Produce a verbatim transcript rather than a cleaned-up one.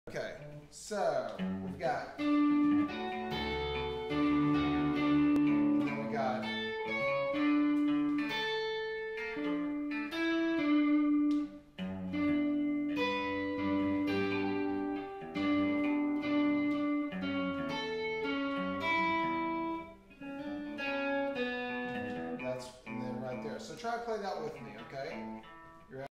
Okay, so we've got, then we got, that's and then right there. So try to play that with me, okay?